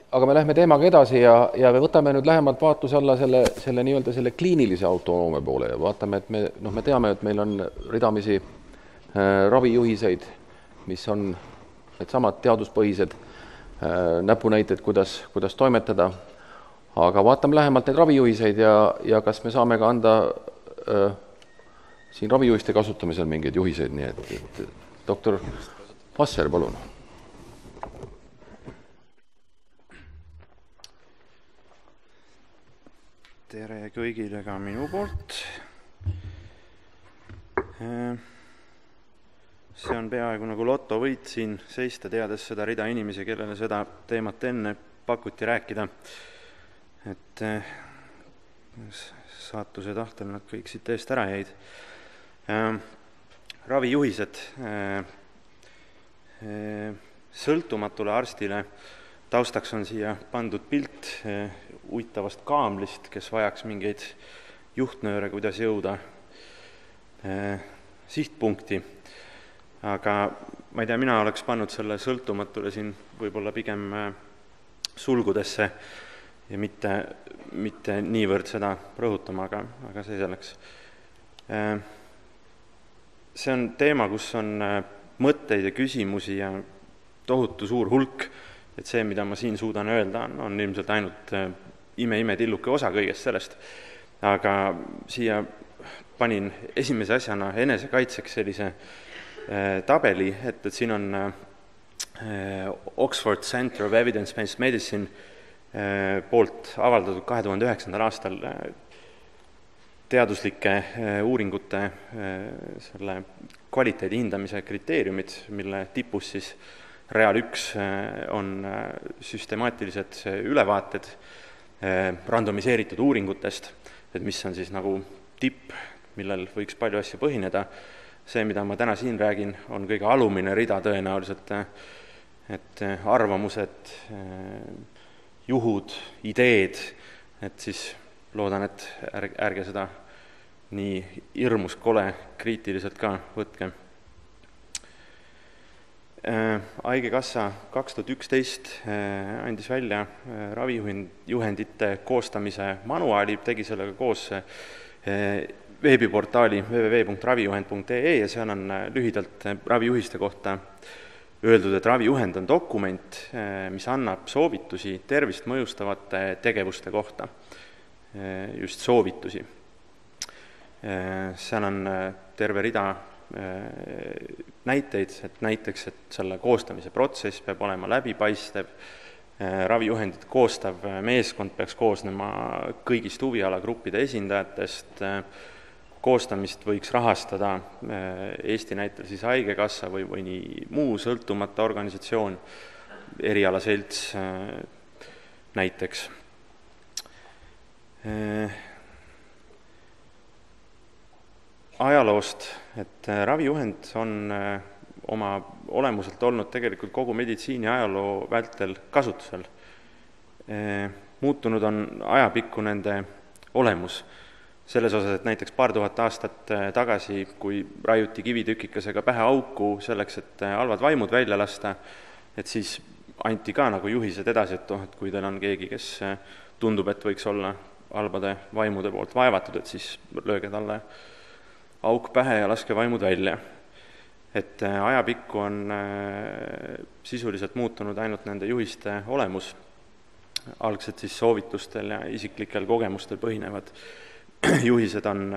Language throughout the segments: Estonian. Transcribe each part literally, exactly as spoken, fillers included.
aga me lähme teemaga edasi ja, ja me võtame nüüd lähemalt vaatuse alla selle, selle nii-öelda selle kliinilise autonoomia poole ja vaatame, et me, noh, me teame, et meil on ridamisi äh, ravijuhiseid, mis on need samad teaduspõhised äh, näpunäited, kuidas, kuidas toimetada, aga vaatame lähemalt neid ravijuhiseid ja, ja kas me saame ka anda äh, siin ravijuhiste kasutamisel mingeid juhiseid, nii et, et doktor Vasser, palun. Tere kõigile ka minu poolt. See on peaaegu nagu lotovõit siin seista, teades seda rida inimesi, kellele seda teemat enne pakuti rääkida. Et saatuse tahtel nad kõik siit eest ära jäid. Ravijuhised sõltumatule arstile. Taustaks on siia pandud pilt uitavast kaamlist, kes vajaks mingeid juhtnööre, kuidas jõuda sihtpunkti. Aga ma ei tea, mina oleks pannud selle sõltumatule siin võib-olla pigem sulgudesse ja mitte, mitte niivõrd seda rõhutama, aga, aga see selleks. See on teema, kus on mõtteid ja küsimusi ja tohutu suur hulk, et see, mida ma siin suudan öelda, on, on ilmselt ainult ime-ime tilluke osa kõigest sellest. Aga siia panin esimese asjana enesekaitseks sellise äh, tabeli, et, et siin on äh, Oxford Center of Evidence-Based Medicine äh, poolt avaldatud kahe tuhande üheksandal aastal äh, teaduslike äh, uuringute äh, selle kvaliteedi hindamise kriteeriumid, mille tipus siis real üks on süstemaatilised ülevaated randomiseeritud uuringutest, et mis on siis nagu tipp, millel võiks palju asja põhineda. See, mida ma täna siin räägin, on kõige alumine rida tõenäoliselt, et arvamused, juhud, ideed, et siis loodan, et ärge, ärge seda nii hirmus kole kriitiliselt ka võtke. Haigekassa kaks tuhat üksteist andis välja ravijuhendite koostamise manuaali, tegi sellega koos veebiportaali w w w punkt ravijuhend punkt e e ja seal on lühidalt ravijuhiste kohta öeldud, et ravijuhend on dokument, mis annab soovitusi tervist mõjustavate tegevuste kohta, just soovitusi. Seal on terve rida näiteid, et näiteks, et selle koostamise protsess peab olema läbipaistev, ravijuhendit koostav meeskond peaks koosnema kõigist huvialagruppide esindajatest, koostamist võiks rahastada Eesti näitel siis Haigekassa või, või nii muu sõltumata organisatsioon, erialaselts näiteks. Ajaloost, et ravijuhend on oma olemuselt olnud tegelikult kogu meditsiini ajaloo vältel kasutusel. Muutunud on ajapikku nende olemus. Selles osas, et näiteks paar tuhat aastat tagasi, kui raiuti kivitükikesega pähe auku selleks, et halvad vaimud välja lasta, et siis anti ka nagu juhised edasi, et, oh, et kui teil on keegi, kes tundub, et võiks olla halbade vaimude poolt vaevatud, et siis lööge talle auk pähe ja laske vaimud välja. Et ajapikku on sisuliselt muutunud ainult nende juhiste olemus. Algselt siis soovitustel ja isiklikel kogemustel põhinevad juhised on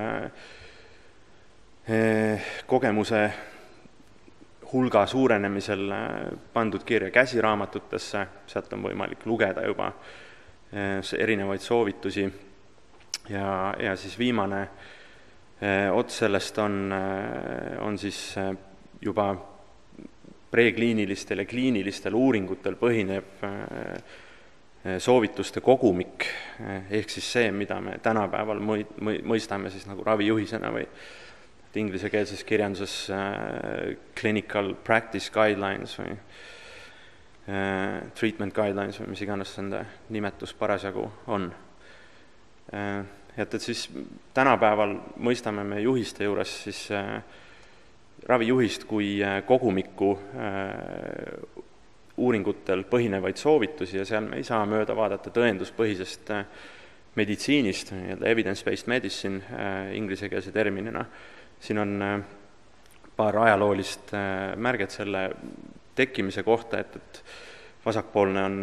kogemuse hulga suurenemisel pandud kirja käsiraamatutesse, sealt on võimalik lugeda juba erinevaid soovitusi ja, ja siis viimane ots sellest on, on siis juba prekliinilistel ja kliinilistel uuringutel põhineb soovituste kogumik, ehk siis see, mida me tänapäeval mõistame siis nagu ravijuhisena või inglisekeelses kirjanduses clinical practice guidelines või treatment guidelines või mis iganes nende nimetus parasjagu on. Et, et siis tänapäeval mõistame me juhiste juures siis ravijuhist kui kogumikku uuringutel põhinevaid soovitusi ja seal me ei saa mööda vaadata tõenduspõhisest meditsiinist, nii-öelda evidence-based medicine inglisekeelse terminina. Siin on paar ajaloolist märget selle tekkimise kohta, et, et vasakpoolne on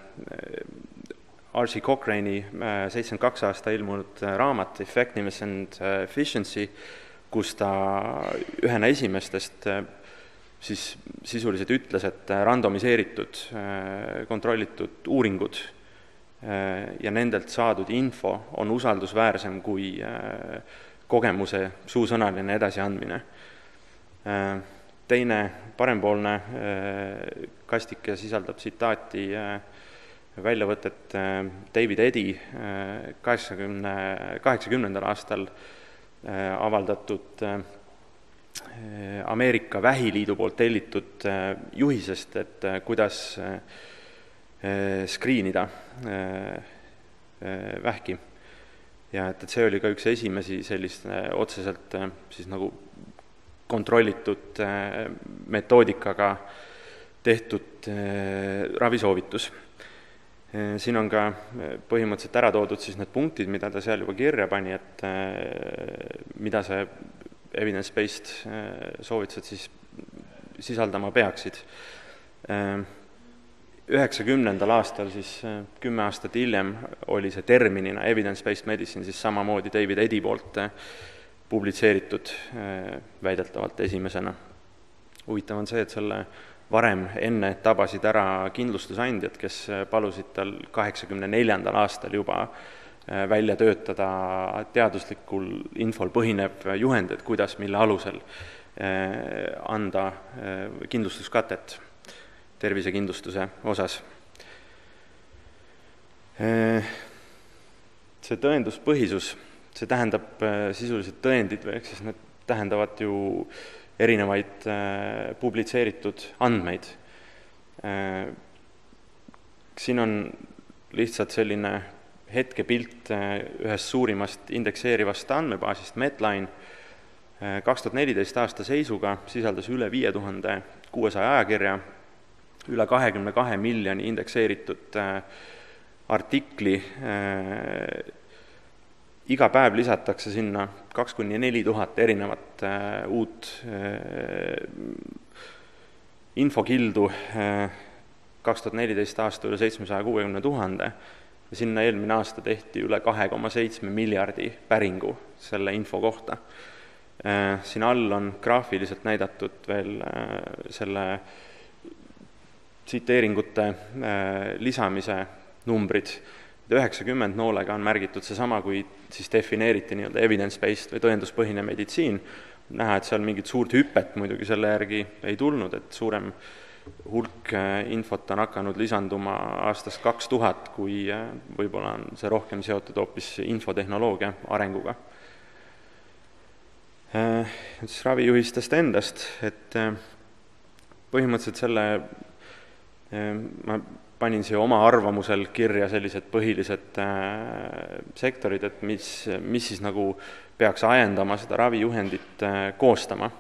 R C Cochrane'i seitsekümmend kaks aasta ilmunud raamat Effectiveness and Efficiency, kus ta ühena esimestest siis sisuliselt ütles, et randomiseeritud, kontrollitud uuringud ja nendelt saadud info on usaldusväärsem kui kogemuse suusõnaline edasiandmine. Teine parempoolne kastike sisaldab tsitaati väljavõtet David Eddy kaheksakümnendal aastal avaldatud Ameerika Vähiliidu poolt tellitud juhisest, et kuidas skriinida vähki. Ja et, et see oli ka üks esimesi sellist otseselt siis nagu kontrollitud metoodikaga tehtud ravisoovitus. Siin on ka põhimõtteliselt ära toodud siis need punktid, mida ta seal juba kirja pani, et mida see evidence-based soovitused siis sisaldama peaksid. üheksakümnendal aastal, siis kümme aastat hiljem, oli see terminina evidence-based medicine siis samamoodi David Eddy poolt publitseeritud väideltavalt esimesena. Huvitav on see, et selle varem enne tabasid ära kindlustusandjad, kes palusid tal kaheksakümne neljandal aastal juba välja töötada teaduslikul infol põhinev juhend, et kuidas, mille alusel anda kindlustuskatet tervisekindlustuse osas. See tõenduspõhisus, see tähendab sisuliselt tõendid, ehk siis need tähendavad ju erinevaid publitseeritud andmeid. Siin on lihtsalt selline hetkepilt ühest suurimast indekseerivast andmebaasist Medline. kaks tuhat neliteist aasta seisuga sisaldas üle viie tuhande kuuesaja ajakirja, üle kahekümne kahe miljoni indekseeritud artikli. Iga päev lisatakse sinna kaks kuni neli tuhat erinevat uut infokildu, kaks tuhat neliteist aasta üle seitsmesaja kuuekümne tuhande ja sinna eelmine aasta tehti üle kahe koma seitsme miljardi päringu selle info kohta. Siin all on graafiliselt näidatud veel selle tsiteeringute lisamise numbrid. üheksakümmend noolega on märgitud seesama, kui siis defineeriti nii-öelda evidence-based või tõenduspõhine meditsiin. Näha, et seal mingit suurt hüpet muidugi selle järgi ei tulnud, et suurem hulk infot on hakanud lisanduma aastast kaks tuhat, kui võib-olla on see rohkem seotud hoopis infotehnoloogia arenguga. Siis ravijuhistest endast, et põhimõtteliselt selle ma panin siia oma arvamusel kirja sellised põhilised sektorid, et mis, mis siis nagu peaks ajendama seda ravijuhendit koostama.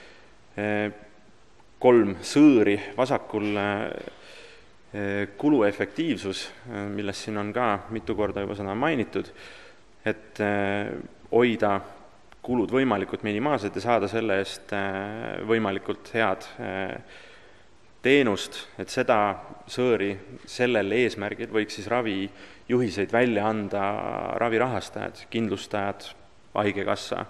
Kolm sõõri vasakul kuluefektiivsus, millest siin on ka mitu korda juba seda mainitud, et hoida kulud võimalikult minimaalsed ja saada selle eest võimalikult head teenust, et seda sõõri sellel eesmärgil võiks siis ravijuhiseid välja anda ravirahastajad, kindlustajad, haigekassa,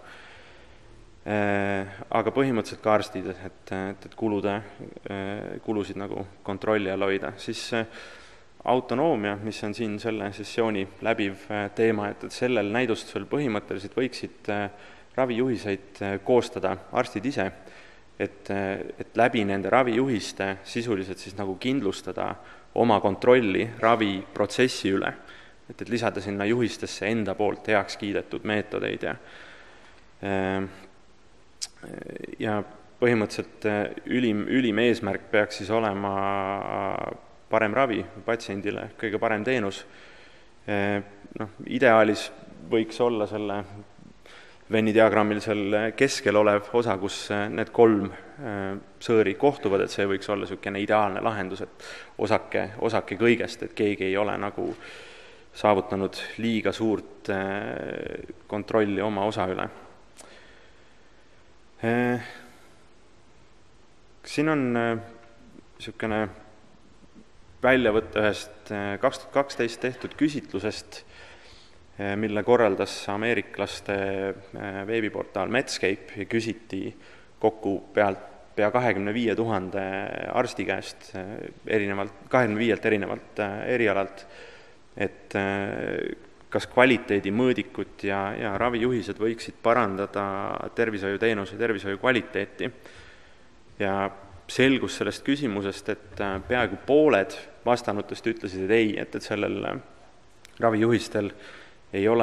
aga põhimõtteliselt ka arstid, et, et, et kulude, kulusid nagu kontrolli all hoida. Siis autonoomia, mis on siin selle sessiooni läbiv teema, et, et sellel näidustusel põhimõtteliselt võiksid ravijuhiseid koostada arstid ise, et, et läbi nende ravijuhiste sisuliselt siis nagu kindlustada oma kontrolli raviprotsessi üle, et, et lisada sinna juhistesse enda poolt heaks kiidetud meetodeid ja ja põhimõtteliselt ülim, ülim eesmärk peaks siis olema parem ravi patsiendile, kõige parem teenus. No, ideaalis võiks olla selle Venni diagrammil seal keskel olev osa, kus need kolm sõõri kohtuvad, et see võiks olla niisugune ideaalne lahendus, et osake, osake kõigest, et keegi ei ole nagu saavutanud liiga suurt kontrolli oma osa üle. Siin on niisugune väljavõtte ühest kaks tuhat kaksteist tehtud küsitlusest, mille korraldas ameeriklaste veebiportaal Medscape ja küsiti kokku pealt pea kahekümne viie tuhande arsti käest erinevalt, kahekümne viielt erinevalt erialalt, et kas kvaliteedi mõõdikut ja, ja ravijuhised võiksid parandada tervishoiuteenuse, tervishoiu kvaliteeti. Ja selgus sellest küsimusest, et peaaegu pooled vastanutest ütlesid, et ei, et, et sellel ravijuhistel ei ole,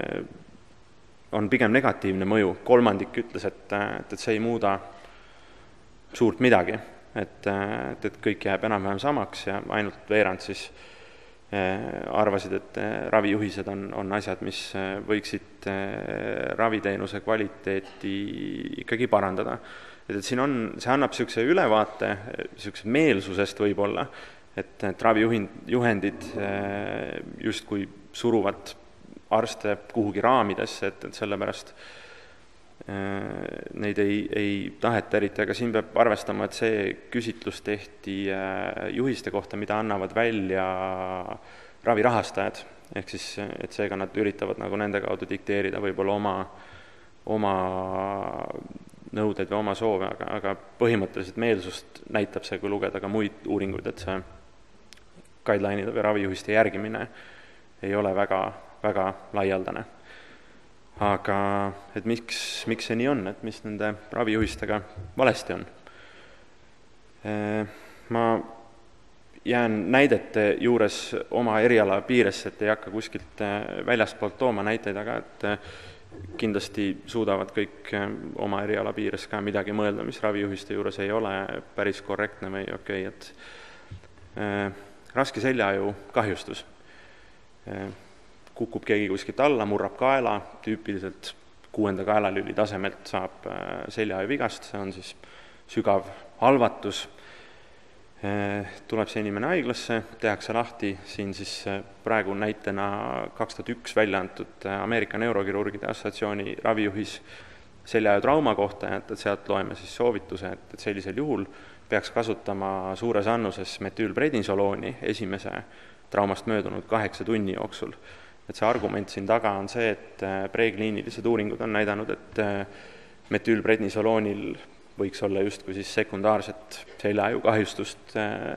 on pigem negatiivne mõju. Kolmandik ütles, et, et, et see ei muuda suurt midagi, et, et, et kõik jääb enam-vähem samaks ja ainult veerand siis arvasid, et ravijuhised on, on asjad, mis võiksid raviteenuse kvaliteeti ikkagi parandada. Et, et siin on, see annab niisuguse ülevaate, niisuguse meelsusest võib-olla, et, et ravijuhendid justkui suruvad arste kuhugi raamidesse, et, et sellepärast neid ei, ei taheta eriti, aga siin peab arvestama, et see küsitlus tehti juhiste kohta, mida annavad välja ravirahastajad, ehk siis, et seega nad üritavad nagu nende kaudu dikteerida võib-olla oma, oma nõuded või oma soove, aga, aga põhimõtteliselt meelsust näitab see, kui lugeda ka muid uuringuid, et see guideline'ide või ravijuhiste järgimine ei ole väga, väga laialdane. Aga et miks, miks see nii on, et mis nende ravijuhistega valesti on? Ma jään näidete juures oma eriala piiresse, et ei hakka kuskilt väljastpoolt tooma näiteid, aga et kindlasti suudavad kõik oma eriala piires ka midagi mõelda, mis ravijuhiste juures ei ole päris korrektne või okei, et raske seljaju kahjustus. Kukub keegi kuskilt alla, murrab kaela, tüüpiliselt kuuenda kaelalüli tasemelt saab seljaju vigast, see on siis sügav halvatus. Tuleb see inimene haiglasse, tehakse lahti, siin siis praegu näitena kaks tuhat üks välja antud Ameerika Neurokirurgide Assotsiatsiooni ravijuhis seljaju trauma kohta, et, et sealt loeme siis soovituse, et, et sellisel juhul peaks kasutama suures annuses metüülprednisolooni esimese traumast möödunud kaheksa tunni jooksul. Et see argument siin taga on see, et prekliinilised uuringud on näidanud, et metüülprednisoloonil võiks olla justkui siis sekundaarset seljaju kahjustust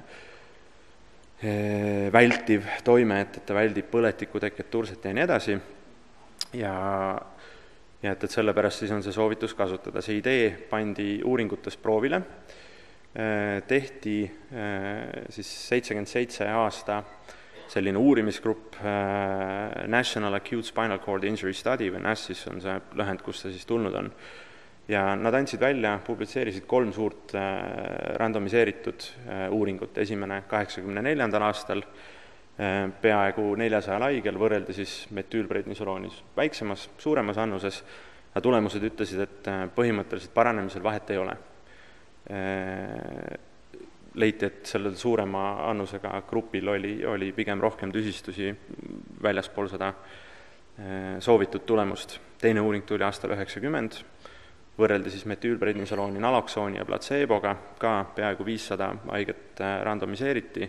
vältiv toime, et, et ta väldib põletiku teket, turset ja nii edasi. Ja, ja et, et sellepärast siis on see soovitus kasutada. See idee pandi uuringutes proovile, tehti siis seitsekümmend seitse aasta selline uurimisgrupp National Acute Spinal Cord Injury Study või N A S siis on see lühend, kus see siis tulnud on. Ja nad andsid välja, publitseerisid kolm suurt randomiseeritud uuringut. Esimene kaheksakümne neljandal aastal peaaegu neljasajal haigel võrreldi siis metüülprednisoloonis väiksemas, suuremas annuses, ja tulemused ütlesid, et põhimõtteliselt paranemisel vahet ei ole. Leiti, et sellel suurema annusega grupil oli, oli pigem rohkem tüsistusi väljaspool seda soovitud tulemust. Teine uuring tuli aastal üheksakümmend, võrreldi siis metüülprednisolooni, naloksooni ja platseeboga, ka peaaegu viissada haiget randomiseeriti.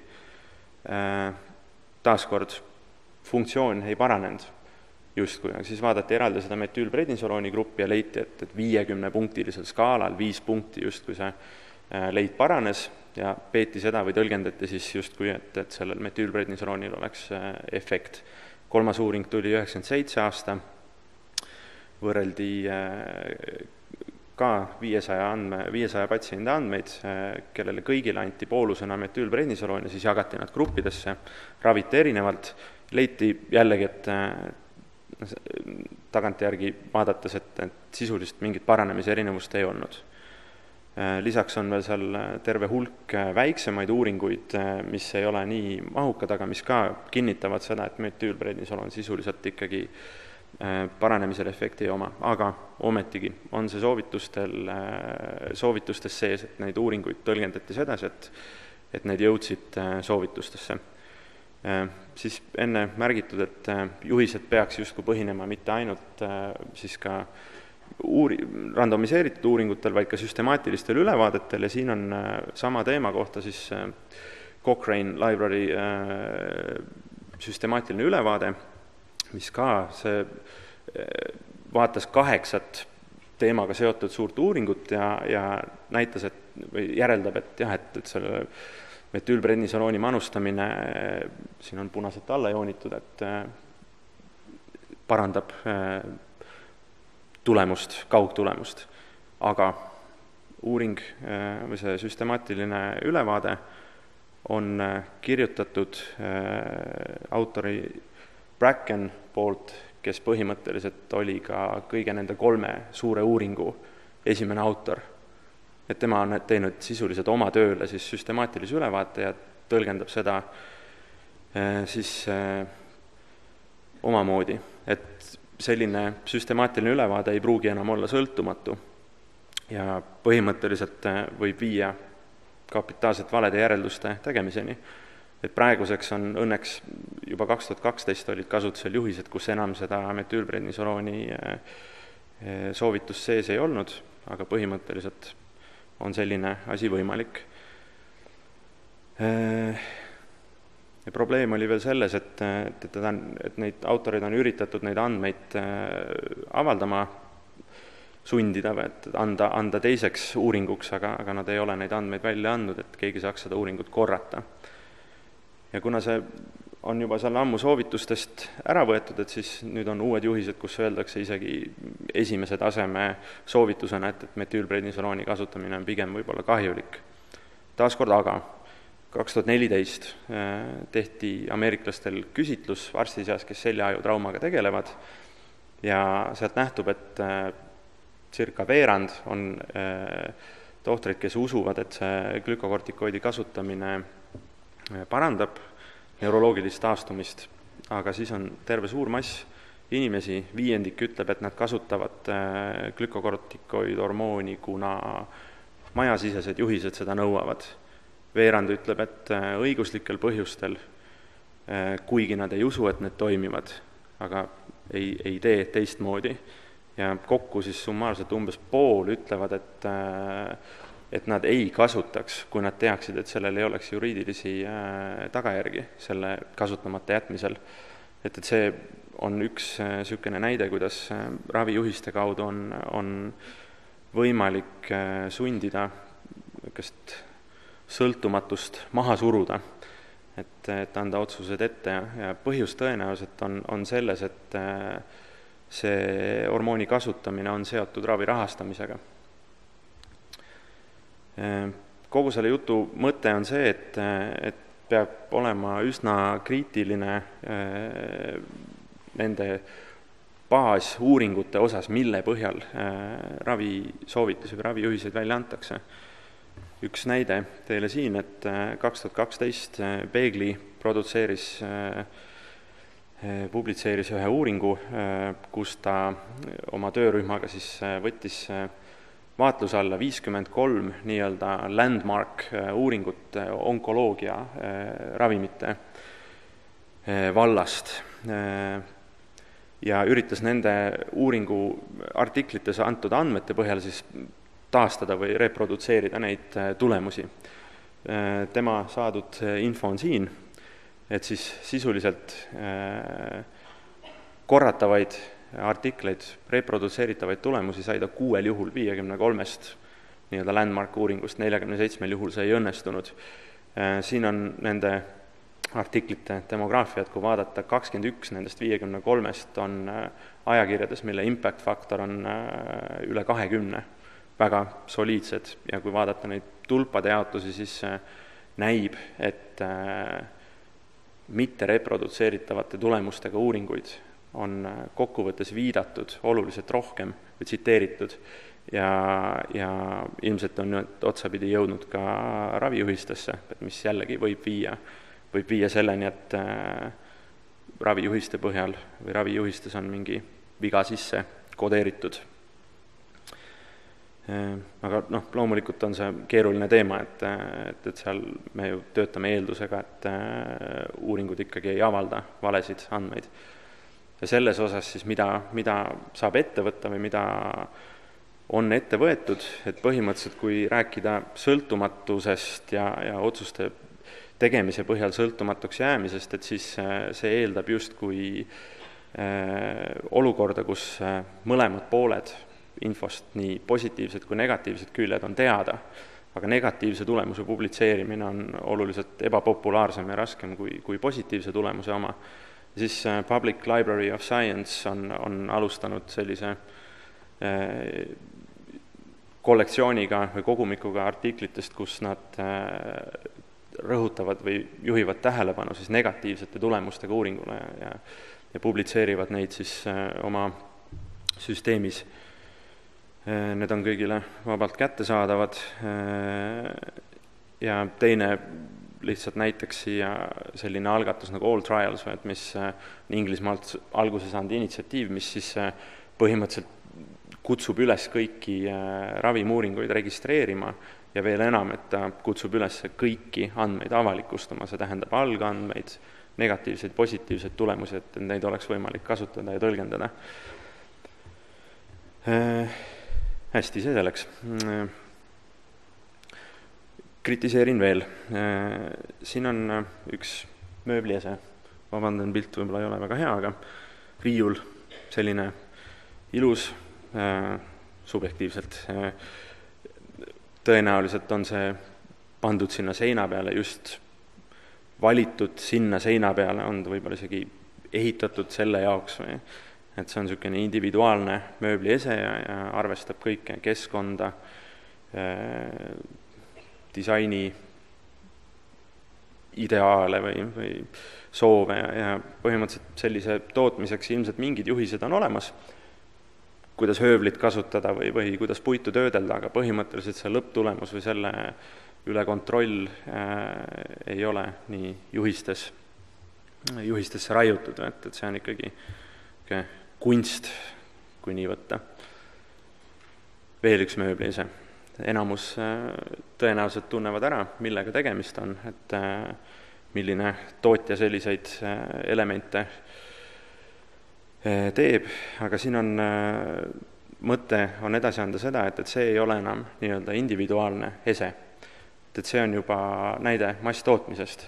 Taaskord funktsioon ei paranenud justkui, aga siis vaadati eraldi seda metüülprednisolooni gruppi ja leiti, et, et viiekümne punktilisel skaalal viis punkti justkui see leid paranes ja peeti seda või tõlgendati siis justkui, et, et sellel metüülprednisoloonil oleks efekt. Kolmas uuring tuli üheksakümmend seitse aasta, võrreldi ka viiesaja, andme, viiesaja patsiendi andmeid, kellele kõigile anti poolusena metüülprednisoloon ja siis jagati nad gruppidesse, raviti erinevalt, leiti jällegi, et tagantjärgi vaadates, et, et sisulist mingit paranemise erinevust ei olnud. Lisaks on veel seal terve hulk väiksemaid uuringuid, mis ei ole nii mahukad, aga mis ka kinnitavad seda, et metüülprednisoloon sisuliselt ikkagi paranemisel efekti ei oma, aga ometigi on see soovitustel, soovitustes sees, et neid uuringuid tõlgendati sedasi, et, et need jõudsid soovitustesse. Siis enne märgitud, et juhised peaks justkui põhinema mitte ainult siis ka uuri, randomiseeritud uuringutel, vaid ka süstemaatilistel ülevaadetel ja siin on sama teema kohta siis Cochrane Library süstemaatiline ülevaade, mis ka see vaatas kaheksat teemaga seotud suurt uuringut ja, ja näitas, et või järeldab, et jah, et, et selle metüülprednisolooni manustamine, siin on punaselt alla joonitud, et parandab tulemust, kaugtulemust. Aga uuring või see süstemaatiline ülevaade on kirjutatud autori Bracken poolt, kes põhimõtteliselt oli ka kõige nende kolme suure uuringu esimene autor. Et tema on teinud sisuliselt oma tööle siis süstemaatilise ülevaate ja tõlgendab seda siis omamoodi. Et selline süstemaatiline ülevaade ei pruugi enam olla sõltumatu ja põhimõtteliselt võib viia kapitaalselt valede järelduste tegemiseni. Et praeguseks on õnneks juba kaks tuhat kaksteist olid kasutusel juhised, kus enam seda metüülprednisolooni soovitus sees ei olnud, aga põhimõtteliselt on selline asi võimalik. Ja probleem oli veel selles, et, et, et neid autoreid on üritatud neid andmeid avaldama, sundida, et anda, anda teiseks uuringuks, aga, aga nad ei ole neid andmeid välja andnud, et keegi saaks seda uuringut korrata. Ja kuna see on juba seal ammu soovitustest ära võetud, et siis nüüd on uued juhised, kus öeldakse isegi esimese taseme soovitusena, et, et metüülprednisolooni kasutamine on pigem võib-olla kahjulik. Taaskord aga kaks tuhat neliteist tehti ameeriklastel küsitlus arsti seas, kes seljaaju-traumaga tegelevad ja sealt nähtub, et circa veerand on tohtreid, kes usuvad, et see glükokortikoidi kasutamine parandab neuroloogilist taastumist, aga siis on terve suur mass inimesi, viiendik ütleb, et nad kasutavad glükokortikoidhormooni, kuna majasisesed juhised seda nõuavad. Veerand ütleb, et õiguslikel põhjustel, kuigi nad ei usu, et need toimivad, aga ei, ei tee teistmoodi. Ja kokku siis summaarselt umbes pool ütlevad, et et nad ei kasutaks, kui nad teaksid, et sellel ei oleks juriidilisi tagajärgi selle kasutamata jätmisel. Et, et see on üks niisugune näide, kuidas ravijuhiste kaudu on, on võimalik sundida niisugust sõltumatust maha suruda, et, et anda otsused ette ja põhjus tõenäoliselt on, on selles, et see hormooni kasutamine on seotud ravi rahastamisega. Kogu selle jutu mõte on see, et, et peab olema üsna kriitiline nende baasuuringute osas, mille põhjal ravisoovitusi või ravijuhiseid välja antakse. Üks näide teile siin, et kaks tuhat kaksteist Beegli produtseeris, publitseeris ühe uuringu, kus ta oma töörühmaga siis võttis vaatluse alla viiskümmend kolm nii-öelda landmark uuringut onkoloogia ravimite vallast ja üritas nende uuringu artiklites antud andmete põhjal siis taastada või reprodutseerida neid tulemusi. Tema saadud info on siin, et siis sisuliselt korratavaid artikleid, reprodutseeritavaid tulemusi sai ta kuuel juhul viiekümne kolmest nii-öelda landmark uuringust, neljakümne seitsmel juhul see ei õnnestunud. Siin on nende artiklite demograafiat, kui vaadata, kakskümmend üks nendest viiekümne kolmest on ajakirjades, mille impact faktor on üle kahekümne, väga soliidsed ja kui vaadata neid tulpade jaotusi, siis näib, et mitte reprodutseeritavate tulemustega uuringuid on kokkuvõttes viidatud oluliselt rohkem või tsiteeritud ja, ja ilmselt on otsapidi jõudnud ka ravijuhistesse, mis jällegi võib viia, võib viia selleni, et ravijuhiste põhjal või ravijuhistes on mingi viga sisse kodeeritud. Aga noh, loomulikult on see keeruline teema, et, et, et seal me ju töötame eeldusega, et uuringud ikkagi ei avalda valesid andmeid. Ja selles osas siis, mida, mida saab ette võtta või mida on ette võetud, et põhimõtteliselt kui rääkida sõltumatusest ja, ja otsuste tegemise põhjal sõltumatuks jäämisest, et siis see eeldab justkui olukorda, kus mõlemad pooled infost, nii positiivsed kui negatiivsed küljed on teada, aga negatiivse tulemuse publitseerimine on oluliselt ebapopulaarsem ja raskem kui, kui positiivse tulemuse oma. Siis Public Library of Science on, on alustanud sellise eh, kollektsiooniga või kogumikuga artiklitest, kus nad eh, rõhutavad või juhivad tähelepanu siis negatiivsete tulemustega uuringule ja, ja publitseerivad neid siis eh, oma süsteemis. Need on kõigile vabalt kättesaadavad ja teine lihtsalt näiteks siia selline algatus nagu All Trials, mis Inglismaalt alguse saanud initsiatiiv, mis siis põhimõtteliselt kutsub üles kõiki ravimuuringuid registreerima ja veel enam, et ta kutsub üles kõiki andmeid avalikustama, see tähendab algandmeid, negatiivseid, positiivseid tulemusi, et neid oleks võimalik kasutada ja tõlgendada. Hästi, see selleks. Kritiseerin veel. Siin on üks mööbliese, vabandan, pilt võib-olla ei ole väga hea, aga riiul, selline ilus, subjektiivselt. Tõenäoliselt on see pandud sinna seina peale, just valitud sinna seina peale, on ta võib-olla isegi ehitatud selle jaoks või et see on niisugune individuaalne mööbliese ja, ja arvestab kõike keskkonda, eh, disaini ideaale või, või soove ja, ja põhimõtteliselt sellise tootmiseks ilmselt mingid juhised on olemas, kuidas höövlit kasutada või, või kuidas puitu töödelda, aga põhimõtteliselt see lõpptulemus või selle üle kontroll eh, ei ole nii juhistes, juhistesse raiutud, et, et see on ikkagi okay, kunst, kui nii võtta. Veel üks mööbliise. Enamus tõenäoliselt tunnevad ära, millega tegemist on, et milline tootja selliseid elemente teeb, aga siin on mõte on edasi anda seda, et, et see ei ole enam nii-öelda individuaalne ese. Et see on juba näide masstootmisest.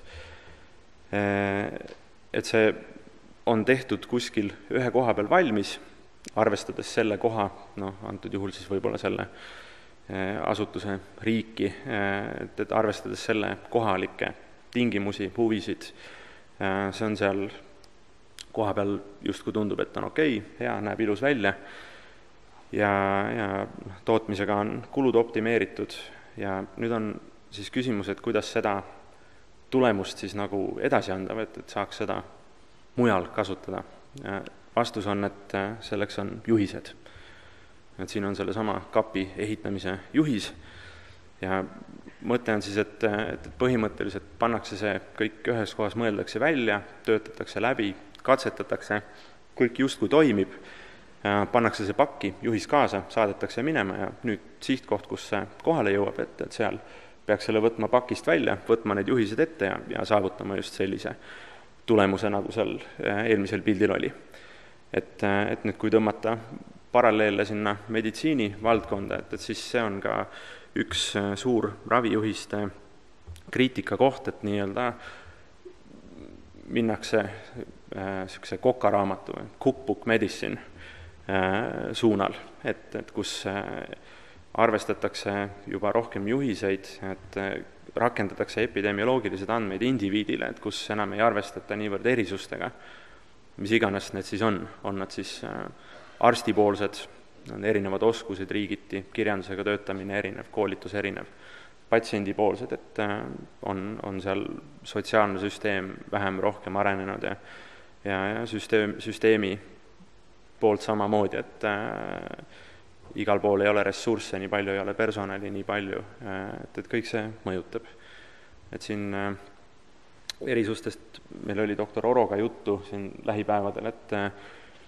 Et see on tehtud kuskil ühe koha peal valmis, arvestades selle koha, noh, antud juhul siis võib-olla selle asutuse riiki, et, et arvestades selle kohalikke tingimusi, huvisid, see on seal koha peal justkui tundub, et on okei, hea, näeb ilus välja ja, ja tootmisega on kulud optimeeritud ja nüüd on siis küsimus, et kuidas seda tulemust siis nagu edasi anda, et, et saaks seda mujal kasutada. Vastus on, et selleks on juhised. Et siin on selle sama kapi ehitamise juhis ja mõte on siis, et, et põhimõtteliselt pannakse see kõik ühes kohas, mõeldakse välja, töötatakse läbi, katsetatakse, kõik justkui toimib, pannakse see pakki, juhis kaasa, saadetakse minema ja nüüd sihtkoht, kus see kohale jõuab, et, et seal peaks selle võtma pakist välja, võtma need juhised ette ja, ja saavutama just sellise tulemuse, nagu seal eelmisel pildil oli. Et, et nüüd, kui tõmmata paralleelle sinna meditsiini valdkonda, et, et siis see on ka üks suur ravijuhiste kriitika koht, et nii-öelda minnakse niisuguse kokaraamatu, cookbook medicine suunal, et, et kus arvestatakse juba rohkem juhiseid, et rakendatakse epidemioloogilised andmeid indiviidile, et kus enam ei arvestata niivõrd erisustega, mis iganes need siis on, on nad siis arstipoolsed, on erinevad oskused riigiti, kirjandusega töötamine erinev, koolitus erinev, patsiendipoolsed, et on, on seal sotsiaalne süsteem vähem rohkem arenenud ja, ja, ja süsteem, süsteemi poolt samamoodi, et äh, igal pool ei ole ressursse, nii palju ei ole personali, nii palju, et, et kõik see mõjutab. Et siin erisustest meil oli doktor Oroga juttu siin lähipäevadel, et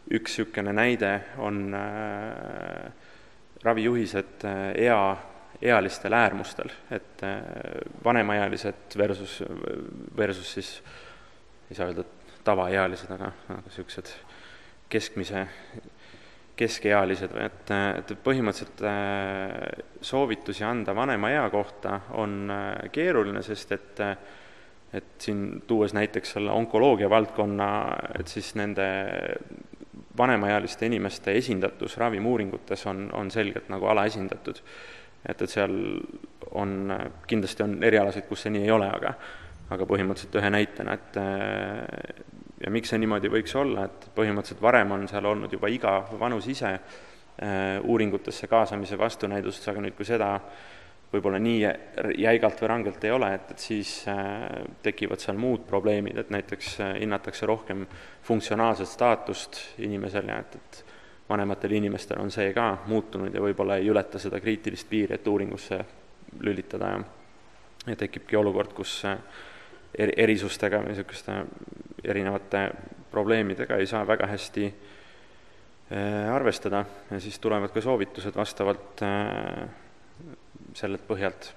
üks niisugune näide on äh, ravijuhised ea, ealistel äärmustel, et äh, vanemaealised versus, versus siis, ei saa öelda tavaealised, aga, aga niisugused keskmise, keskealised, et, et põhimõtteliselt soovitusi anda vanema ea kohta on keeruline, sest et, et siin tuues näiteks selle onkoloogia valdkonna, et siis nende vanemaealiste inimeste esindatus ravimuuringutes on, on selgelt nagu alaesindatud. Et, et seal on, kindlasti on erialasid, kus see nii ei ole, aga, aga põhimõtteliselt ühe näitena, et ja miks see niimoodi võiks olla, et põhimõtteliselt varem on seal olnud juba iga vanus ise uuringutesse kaasamise vastunäidustus, aga nüüd, kui seda võib-olla nii jäigalt või rangelt ei ole, et, et siis tekivad seal muud probleemid, et näiteks hinnatakse rohkem funktsionaalset staatust inimesel ja et, et vanematel inimestel on see ka muutunud ja võib-olla ei ületa seda kriitilist piiri, et uuringusse lülitada ja, ja tekibki olukord, kus erisustega või niisuguste erinevate probleemidega ei saa väga hästi arvestada ja siis tulevad ka soovitused vastavalt sellelt põhjalt.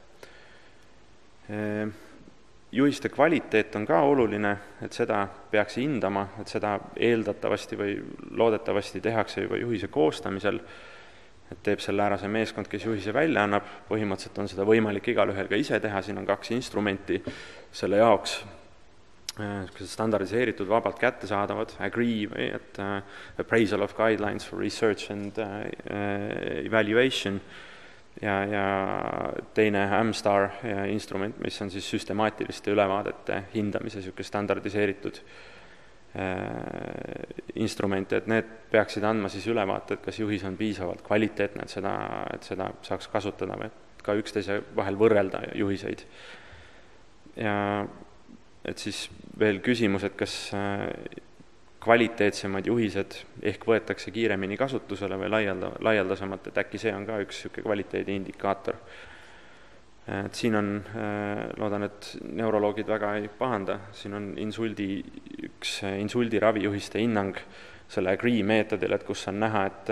Juhiste kvaliteet on ka oluline, et seda peaks hindama, et seda eeldatavasti või loodetavasti tehakse juba juhise koostamisel, et teeb selle ära see meeskond, kes juhise välja annab, põhimõtteliselt on seda võimalik igalühel ka ise teha, siin on kaks instrumenti selle jaoks, standardiseeritud, vabalt kättesaadavad, agree või et uh, appraisal of guidelines for research and uh, evaluation ja, ja teine AMSTAR instrument, mis on siis süstemaatiliste ülevaadete hindamise niisugune standardiseeritud instrumente, et need peaksid andma siis ülevaate, et kas juhis on piisavalt kvaliteetne, et seda, et seda saaks kasutada või ka üksteise vahel võrrelda juhiseid. Ja et siis veel küsimus, et kas kvaliteetsemad juhised ehk võetakse kiiremini kasutusele või laialda, laialdasemalt, et äkki see on ka üks niisugune kvaliteedi indikaator. Et siin on, loodan, et neuroloogid väga ei pahanda, siin on insuldi, üks insuldi ravijuhiste hinnang selle agree meetodil, et kus on näha, et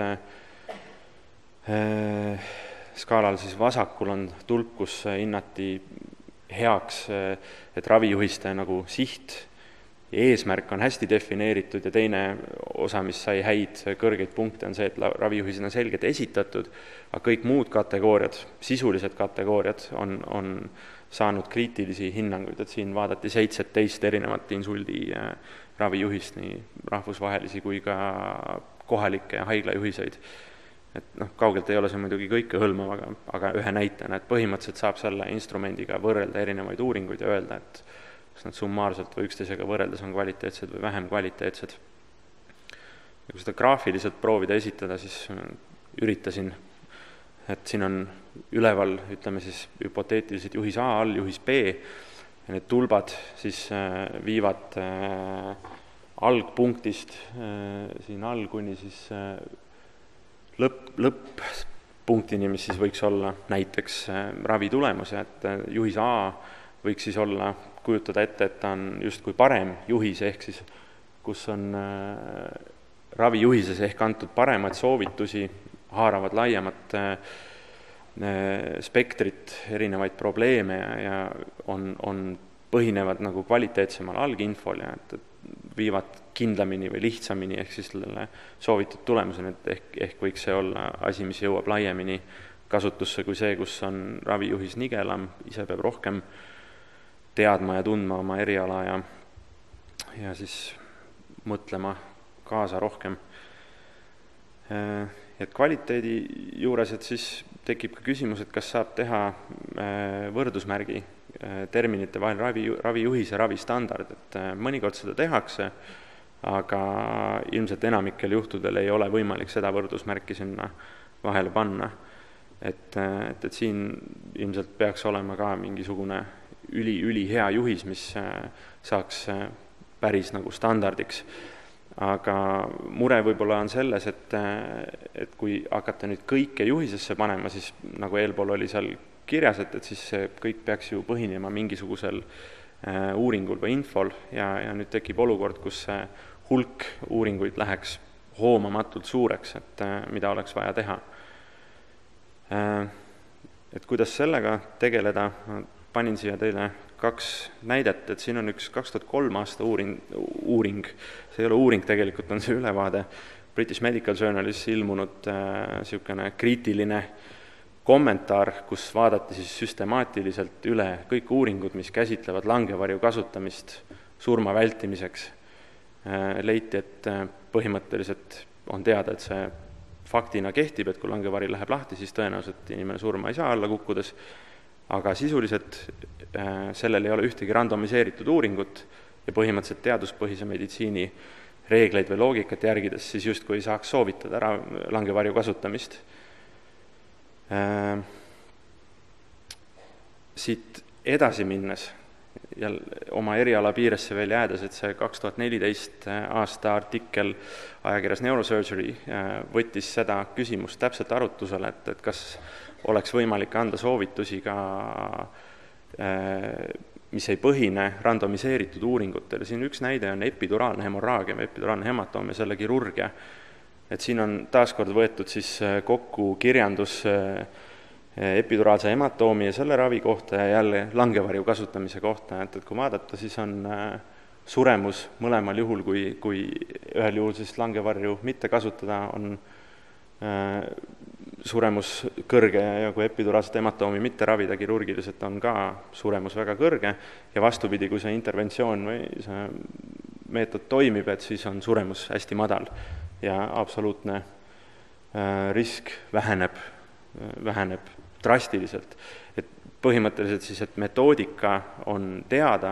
äh, skaalal siis vasakul on tulp, kus hinnati heaks, et ravijuhiste nagu siht ja eesmärk on hästi defineeritud ja teine osa, mis sai häid kõrgeid punkte, on see, et ravijuhised on selgelt esitatud, aga kõik muud kategooriad, sisulised kategooriad on, on saanud kriitilisi hinnanguid, et siin vaadati seitseteist erinevat insuldi ravijuhist, nii rahvusvahelisi kui ka kohalikke ja haiglajuhiseid. Et noh, kaugelt ei ole see muidugi kõike hõlmav, aga, aga ühe näitena, et põhimõtteliselt saab selle instrumendiga võrrelda erinevaid uuringuid ja öelda, et kas nad summaarselt või üksteisega võrreldes on kvaliteetsed või vähem kvaliteetsed. Ja kui seda graafiliselt proovida esitada, siis üritasin, et siin on üleval, ütleme siis hüpoteetiliselt juhis A all, juhis B, ja need tulbad siis viivad algpunktist siin all kuni siis lõpp, lõpp-punktini, mis siis võiks olla näiteks ravitulemus, et juhis A võiks siis olla, kujutada ette, et ta on justkui parem juhis, ehk siis kus on ravijuhises ehk antud paremad soovitusi, haaravad laiemat spektrit, erinevaid probleeme ja, ja on, on põhinevad nagu kvaliteetsemal alginfol ja et, et viivad kindlamini või lihtsamini ehk siis sellele soovitud tulemuseni, et ehk, ehk võiks see olla asi, mis jõuab laiemini kasutusse kui see, kus on ravijuhis nigelam, ise peab rohkem teadma ja tundma oma eriala ja, ja siis mõtlema kaasa rohkem. Et kvaliteedi juures, et siis tekib ka küsimus, et kas saab teha võrdusmärgi terminite vahel ravi, ravijuhis ja ravistandard, et mõnikord seda tehakse, aga ilmselt enamikel juhtudel ei ole võimalik seda võrdusmärki sinna vahele panna. Et, et, et siin ilmselt peaks olema ka mingisugune üli, üli hea juhis, mis saaks päris nagu standardiks. Aga mure võib-olla on selles, et, et kui hakata nüüd kõike juhisesse panema, siis nagu eelpool oli seal kirjas, et, et siis see kõik peaks ju põhinema mingisugusel uuringul või infol ja, ja nüüd tekib olukord, kus hulk uuringuid läheks hoomamatult suureks, et mida oleks vaja teha. Et kuidas sellega tegeleda, panin siia teile kaks näidet, et siin on üks kaks tuhat kolm aasta uuring, uuring, see ei ole uuring, tegelikult on see ülevaade, British Medical Journalis ilmunud niisugune kriitiline kommentaar, kus vaadati siis süstemaatiliselt üle kõik uuringud, mis käsitlevad langevarju kasutamist surma vältimiseks. Leiti, et põhimõtteliselt on teada, et see faktina kehtib, et kui langevari läheb lahti, siis tõenäoliselt inimene surma ei saa alla kukkudes, aga sisuliselt sellel ei ole ühtegi randomiseeritud uuringut ja põhimõtteliselt teaduspõhise meditsiini reegleid või loogikat järgides siis justkui ei saaks soovitada ära langevarju kasutamist. Siit edasi minnes, oma eriala piiresse veel jäädes, et see kaks tuhat neliteist aasta artikkel ajakirjas Neurosurgery võttis seda küsimust täpselt arutusele, et, et kas oleks võimalik anda soovitusi ka, mis ei põhine randomiseeritud uuringutel. Siin üks näide on epiduraalne hemorraagia või epiduraalne hematoom ja selle kirurgia. Et siin on taaskord võetud siis kokku kirjandus epiduraalse hematoomi ja selle ravi kohta ja jälle langevarju kasutamise kohta, et, et kui vaadata, siis on suremus mõlemal juhul, kui, kui ühel juhul siis langevarju mitte kasutada, on suremus kõrge ja kui epiduraalset hematoomi mitte ravida kirurgiliselt, on ka suremus väga kõrge ja vastupidi, kui see interventsioon või see meetod toimib, et siis on suremus hästi madal ja absoluutne risk väheneb, väheneb drastiliselt. Et põhimõtteliselt siis, et metoodika on teada,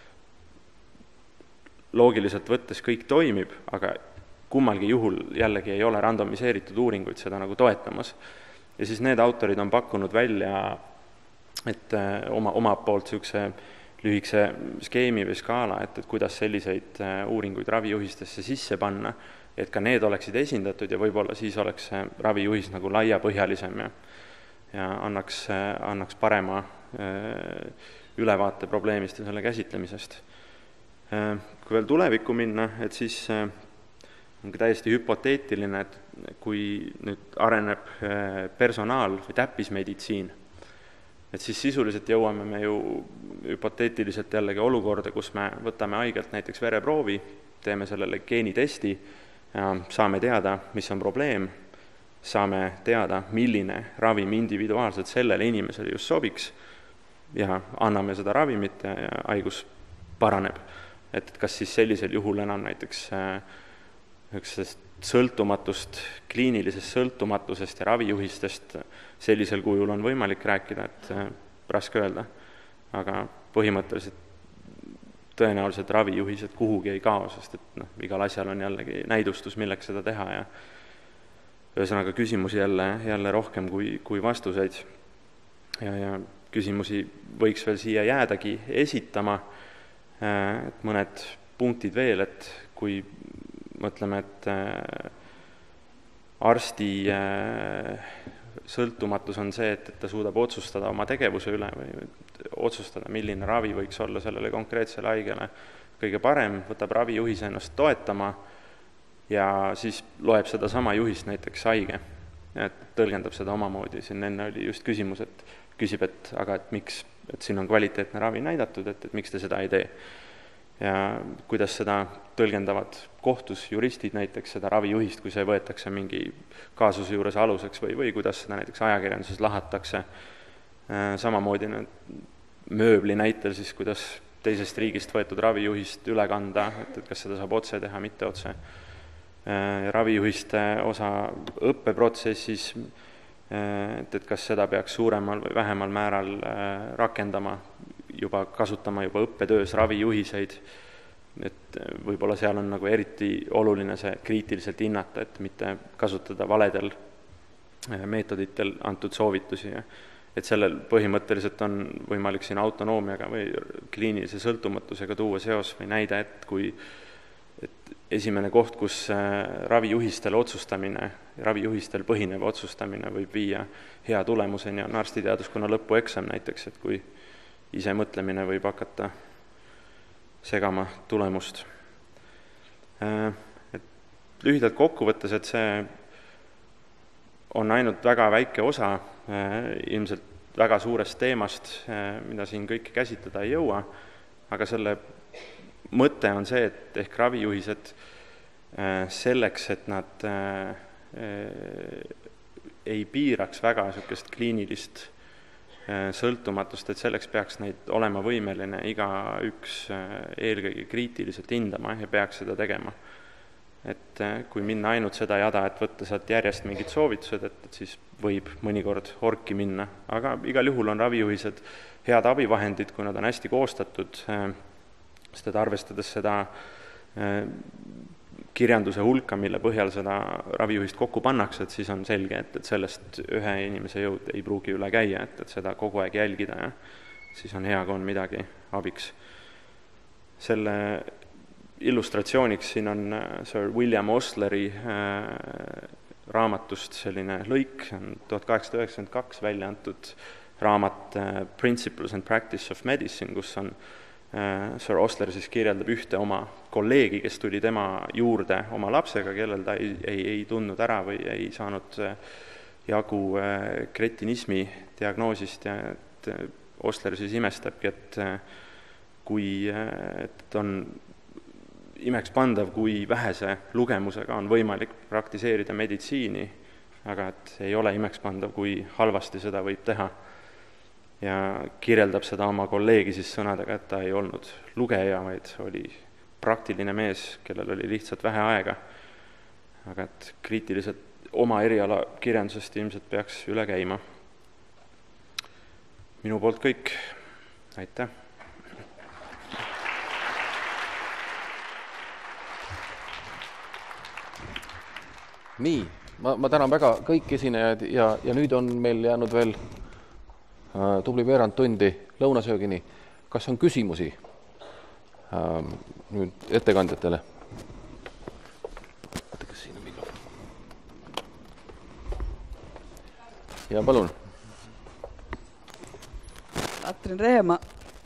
loogiliselt võttes kõik toimib, aga kummalgi juhul jällegi ei ole randomiseeritud uuringuid seda nagu toetamas. Ja siis need autorid on pakkunud välja, et oma, oma poolt niisuguse lühikese skeemi või skaala, et, et kuidas selliseid uuringuid ravijuhistesse sisse panna, et ka need oleksid esindatud ja võib-olla siis oleks see ravijuhis nagu laiapõhjalisem ja ja annaks, annaks parema ülevaate probleemist ja selle käsitlemisest. Kui veel tulevikku minna, et siis on ka täiesti hüpoteetiline, et kui nüüd areneb personaal või täppismeditsiin, et siis sisuliselt jõuame me ju hüpoteetiliselt jällegi olukorda, kus me võtame haigelt näiteks vereproovi, teeme sellele geenitesti, saame teada, mis on probleem, saame teada, milline ravim individuaalselt sellele inimesele just sobiks ja anname seda ravimit ja, ja haigus paraneb. Et kas siis sellisel juhul enam näiteks üksest sõltumatust, kliinilisest sõltumatusest ja ravijuhistest sellisel kujul on võimalik rääkida, et raske öelda, aga põhimõtteliselt tõenäoliselt ravijuhised kuhugi ei kao, sest et noh, igal asjal on jällegi näidustus, milleks seda teha ja ühesõnaga küsimusi jälle, jälle rohkem kui, kui vastuseid ja, ja küsimusi võiks veel siia jäädagi esitama, et mõned punktid veel, et kui mõtleme, et arsti sõltumatus on see, et, et ta suudab otsustada oma tegevuse üle või otsustada, milline ravi võiks olla sellele konkreetsele haigele kõige parem, võtab ravijuhise ennast toetama ja siis loeb seda sama juhist näiteks haige, et tõlgendab seda omamoodi. Siin enne oli just küsimus, et küsib, et aga et miks, et siin on kvaliteetne ravi näidatud, et, et miks te seda ei tee. Ja kuidas seda tõlgendavad kohtus juristid näiteks seda ravijuhist, kui see võetakse mingi kaasuse juures aluseks või, või kuidas seda näiteks ajakirjanduses lahatakse. Samamoodi mööbli näitel siis, kuidas teisest riigist võetud ravijuhist üle kanda, et, et kas seda saab otse teha, mitte otse. Ravijuhiste osa õppeprotsessis, et, et kas seda peaks suuremal või vähemal määral rakendama, juba kasutama juba õppetöös ravijuhiseid, et võib-olla seal on nagu eriti oluline see kriitiliselt hinnata, et mitte kasutada valedel meetoditel antud soovitusi. Et sellel põhimõtteliselt on võimalik siin autonoomiaga või kliinilise sõltumatusega tuua seos või näide, et kui et esimene koht, kus ravijuhistel otsustamine, ravijuhistel põhinev otsustamine võib viia hea tulemuseni, on arstiteaduskonna lõpueksam näiteks, et kui ise mõtlemine võib hakata segama tulemust. Et lühidalt kokkuvõttes, et see on ainult väga väike osa ilmselt väga suurest teemast, mida siin kõike käsitleda ei jõua, aga selle mõte on see, et ehk ravijuhised selleks, et nad ei piiraks väga niisugust kliinilist sõltumatust, et selleks peaks neid olema võimeline iga üks eelkõige kriitiliselt hindama ja peaks seda tegema. Et kui minna ainult seda jada, et võtta sealt järjest mingid soovitused, et, et siis võib mõnikord orki minna, aga igal juhul on ravijuhised head abivahendid, kui nad on hästi koostatud, sest et arvestades seda kirjanduse hulka, mille põhjal seda ravijuhist kokku pannakse, et siis on selge, et, et sellest ühe inimese jõud ei pruugi üle käia, et, et seda kogu aeg jälgida ja siis on hea, kui on midagi abiks. Selle illustratsiooniks siin on Sir William Osleri raamatust selline lõik, on tuhat kaheksasada üheksakümmend kaks välja antud raamat Principles and Practice of Medicine, kus on Sir Osler siis kirjeldab ühte oma kolleegi, kes tuli tema juurde oma lapsega, kellel ta ei, ei, ei tundnud ära või ei saanud jagu kretinismi diagnoosist ja et Osler siis imestabki, et kui et on imeks pandav, kui vähese lugemusega on võimalik praktiseerida meditsiini, aga et ei ole imeks pandav, kui halvasti seda võib teha. Ja kirjeldab seda oma kolleegi siis sõnadega, et ta ei olnud lugeja, vaid oli praktiline mees, kellel oli lihtsalt vähe aega. Aga et kriitiliselt oma eriala kirjandusest ilmselt peaks üle käima. Minu poolt kõik. Aitäh! Nii, ma, ma tänan väga kõik esinejad ja, ja nüüd on meil jäänud veel äh, tubli veerand tundi lõunasöögini. Kas on küsimusi äh, nüüd ettekandjatele? Kas siin on mikrofon? Ja palun. Katrin Rehemaa.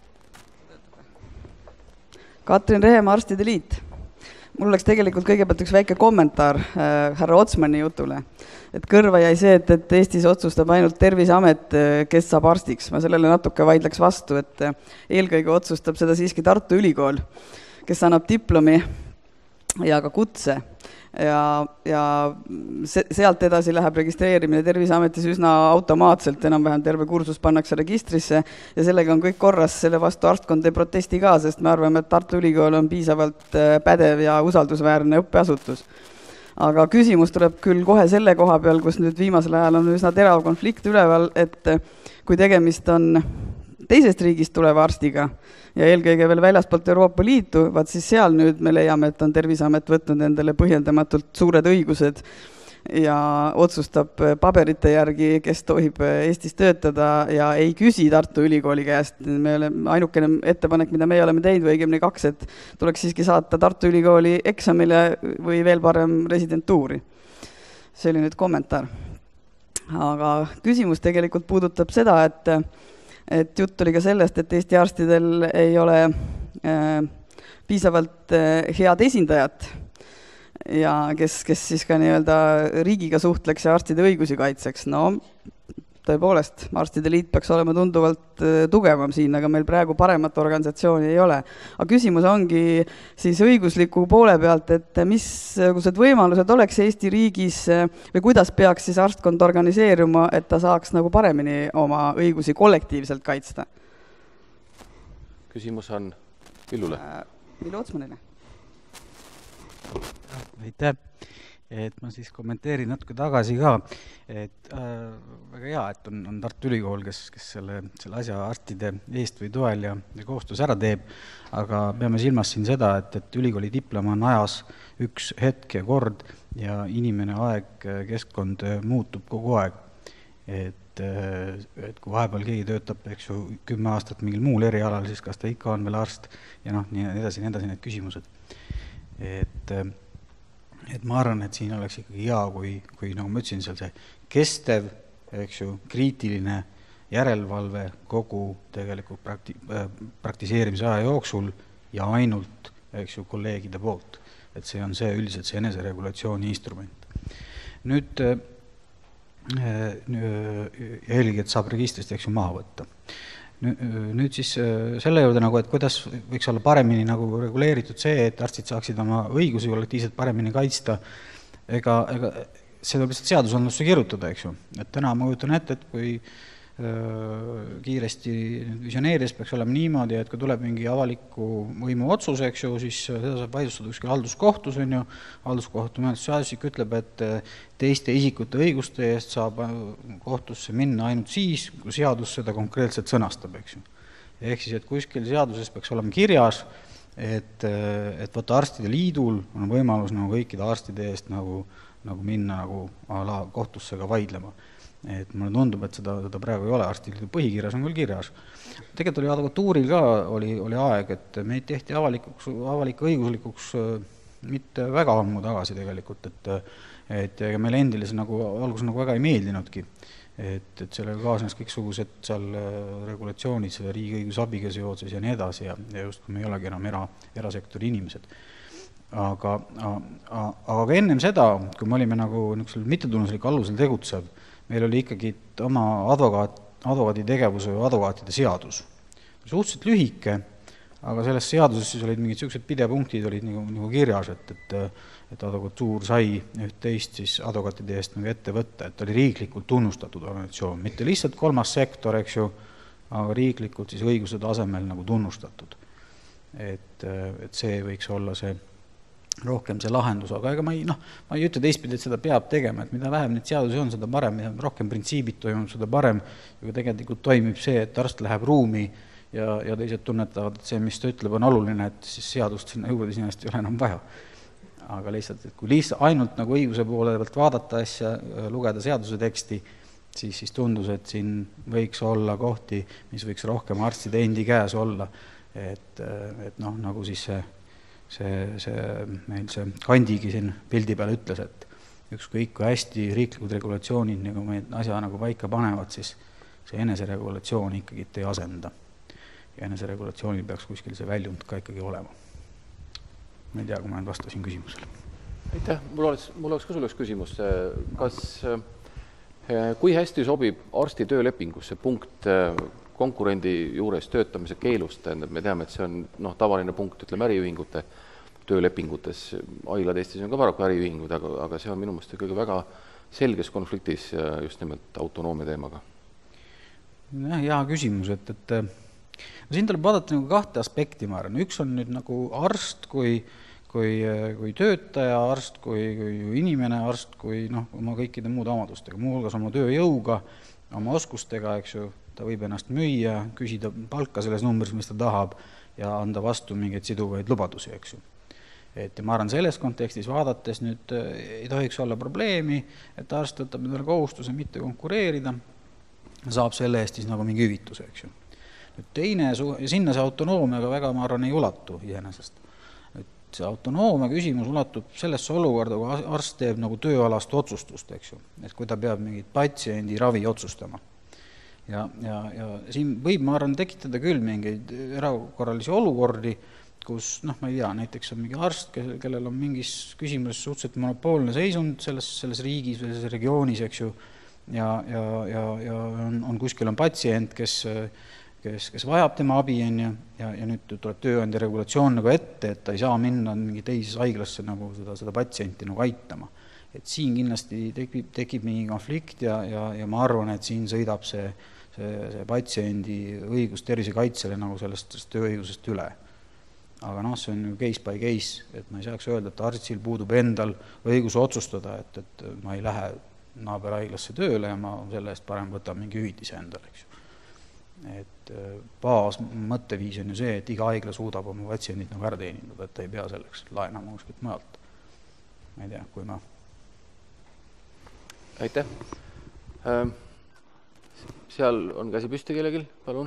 Katrin Rehemaa, Arstide Liit. Mul oleks tegelikult kõigepealt üks väike kommentaar äh, härra Otsmani jutule. Et kõrva jäi see, et, et Eestis otsustab ainult Terviseamet, kes saab arstiks. Ma sellele natuke vaidleks vastu, et eelkõige otsustab seda siiski Tartu Ülikool, kes annab diplomi ja ka kutse. Ja, ja se, sealt edasi läheb registreerimine Terviseametis üsna automaatselt, enam-vähem terve kursus pannakse registrisse ja sellega on kõik korras, selle vastu arstkond ei protesti ka, sest me arvame, et Tartu Ülikool on piisavalt pädev ja usaldusväärne õppeasutus. Aga küsimus tuleb küll kohe selle koha peal, kus nüüd viimasel ajal on üsna terav konflikt üleval, et kui tegemist on teisest riigist tuleva arstiga ja eelkõige veel väljaspoolt Euroopa Liitu, vaat siis seal nüüd me leiame, et on Terviseamet võtnud endale põhjendamatult suured õigused ja otsustab paberite järgi, kes tohib Eestis töötada ja ei küsi Tartu Ülikooli käest. Me oleme, ainukene ettepanek, mida me oleme teinud või õigemini kaks, et tuleks siiski saata Tartu Ülikooli eksamile või veel parem residentuuri. See oli nüüd kommentaar. Aga küsimus tegelikult puudutab seda, et et jutt oli ka sellest, et Eesti arstidel ei ole äh, piisavalt äh, head esindajat ja kes, kes siis ka nii-öelda riigiga suhtleks ja arstide õigusi kaitseks. No tõepoolest, Arstide Liit peaks olema tunduvalt äh, tugevam siin, aga meil praegu paremat organisatsiooni ei ole. Aga küsimus ongi siis õigusliku poole pealt, et missugused võimalused oleks Eesti riigis või kuidas peaks siis arstkond organiseeruma, et ta saaks nagu paremini oma õigusi kollektiivselt kaitsta? Küsimus on Villule. Äh, Villu Otsmanile. Aitäh. Et ma siis kommenteerin natuke tagasi ka, et äh, väga hea, et on, on Tartu Ülikool, kes, kes selle, selle asja arstide eest või toel ja, ja kohustus ära teeb, aga peame silmas siin seda, et, et ülikooli diploma on ajas üks hetk ja kord ja inimene aeg, keskkond muutub kogu aeg. Et, et kui vahepeal keegi töötab, eks ju, kümme aastat mingil muul erialal, siis kas ta ikka on veel arst ja noh, nii edasi, nii edasi need küsimused. Et et ma arvan, et siin oleks ikkagi hea, kui, kui nagu ma ütlesin, seal see kestev, eks ju, kriitiline järelevalve kogu tegelikult prakti, praktiseerimise aja jooksul ja ainult, eks ju, kolleegide poolt. et see on see üldiselt see eneseregulatsiooni instrument. Nüüd eelgi, et saab registrist eks ju maha võtta. Nüüd siis selle juurde, nagu, et kuidas võiks olla paremini nagu reguleeritud see, et arstid saaksid oma õigusi kollektiivselt paremini kaitsta, ega, ega see tuleb lihtsalt seadusandlusse kirjutada, eks ju. Et täna ma kujutan ette, et kui kiiresti visioneerides peaks olema niimoodi, et kui tuleb mingi avaliku võimu otsus, eks ju, siis seda saab vaidlustada kuskil halduskohtus, on ju, halduskohtu menetlusseadustik ütleb, et teiste isikute õiguste eest saab kohtusse minna ainult siis, kui seadus seda konkreetselt sõnastab, eks ju. Ehk siis, et kuskil seaduses peaks olema kirjas, et, et võtta arstide liidul on võimalus nagu kõikide arstide eest nagu, nagu minna nagu ala kohtusse ka vaidlema. Et mulle tundub, et seda, seda praegu ei ole, arstiliidu põhikirjas on küll kirjas. Tegelikult oli advokatuuril ka oli, oli aeg, et meid tehti avalikuks, avalik õiguslikuks mitte väga ammu tagasi tegelikult, et, et meile endile see nagu, algus nagu väga ei meeldinudki. Et, et sellega kaasnes kõiksugused seal regulatsioonid, selle riigiõigusabiga seoses ja nii edasi ja, ja just kui me ei olegi enam era, erasektori inimesed. Aga, aga, aga ennem seda, kui me olime nagu mittetunnuslik alusel tegutsev, meil oli ikkagi oma advokaat, advokaadi tegevuse või advokaatide seadus. Suhteliselt lühike, aga selles seaduses siis olid mingid sellised pidepunktid olid nagu, nagu kirjas, et, et, et advokatuur sai üht teist siis advokaatide eest nagu ette võtta, et oli riiklikult tunnustatud organisatsioon, mitte lihtsalt kolmas sektor, eks ju, aga riiklikult siis õiguse tasemel nagu tunnustatud. Et, et see võiks olla see rohkem see lahendus, aga ega ma ei, noh, ma ei ütle teistpidi, et seda peab tegema, et mida vähem neid seadusi on, seda parem, mida rohkem printsiibid toimub, seda parem, aga tegelikult toimib see, et arst läheb ruumi ja, ja teised tunnetavad, et see, mis ta ütleb, on oluline, et siis seadust sinna juurde sinest ei ole enam vaja. Aga lihtsalt, et kui lihtsalt ainult nagu õiguse poole pealt vaadata asja, lugeda seaduse teksti, siis, siis tundus, et siin võiks olla kohti, mis võiks rohkem arstide endi käes olla, et, et noh, nagu siis see See, see, meil see Kandigi siin pildi peal ütles, et ükskõik kui hästi riiklikud regulatsioonid nagu me asja nagu paika panevad, siis see eneseregulatsioon ikkagi ei asenda. Ja eneseregulatsioonil peaks kuskil see väljund ka ikkagi olema. Ma ei tea, kui ma nüüd vastasin küsimusele. Aitäh, mul oleks, mul oleks ka sulle üks küsimus. Kas, kui hästi sobib arsti töölepingusse punkt konkurendi juures töötamise keelust, me teame, et see on noh, tavaline punkt, ütleme äriühingute töölepingutes, Ailad Eestis on ka paraku äriühingud, aga, aga see on minu mõttes ikkagi väga selges konfliktis just nimelt autonoomia teemaga. Ja, hea küsimus, et, et no siin tuleb vaadata nagu kahte aspekti, ma arvan. Üks on nüüd nagu arst kui, kui, kui töötaja, arst kui, kui inimene, arst kui noh, oma kõikide muude omadustega, muu hulgas oma tööjõuga, oma oskustega, eks ju, ta võib ennast müüa, küsida palka selles numbris, mis ta tahab ja anda vastu mingeid siduvaid lubadusi, eks ju. Et ma arvan, selles kontekstis vaadates nüüd ei tohiks olla probleemi, et arst võtab endale kohustuse mitte konkureerida, saab selle eest siis nagu mingi hüvituse, eks ju. Nüüd teine, sinna see autonoomiaga väga, ma arvan, ei ulatu iseenesest. Et see autonoomia küsimus ulatub sellesse olukorda, kui arst teeb nagu tööalast otsustust, eks ju. Et kui ta peab mingit patsiendi ravi otsustama. Ja, ja, ja siin võib, ma arvan, tekitada küll mingeid erakorralisi olukordi, kus, noh, ma ei tea, näiteks on mingi arst, kellel on mingis küsimuses suhteliselt monopoolne seisund selles, selles riigis või selles regioonis, eks ju, ja, ja, ja, ja on, on kuskil on patsient, kes, kes, kes vajab tema abi, ja, ja, ja nüüd tuleb tööandja regulatsioon nagu ette, et ta ei saa minna mingi teises haiglasse nagu seda, seda patsienti nagu aitama. Et siin kindlasti tekib, tekib mingi konflikt ja, ja, ja ma arvan, et siin sõidab see see, see patsiendi õigus tervisekaitsele nagu sellest, sellest tööõigusest üle. Aga noh, see on ju case by case, et ma ei saaks öelda, et arstil puudub endal õigus otsustada, et, et ma ei lähe naaberhaiglasse tööle ja ma selle eest parem võtan mingi hüvitise endale, eks ju. Et baas mõtteviis on ju see, et iga haigla suudab oma patsiendid nagu ära teenindada, et ta ei pea selleks laenama kuskilt mujalt. Ma ei tea, kui ma... Aitäh! Ähm. Seal on käsi püsti kellelgi, palun.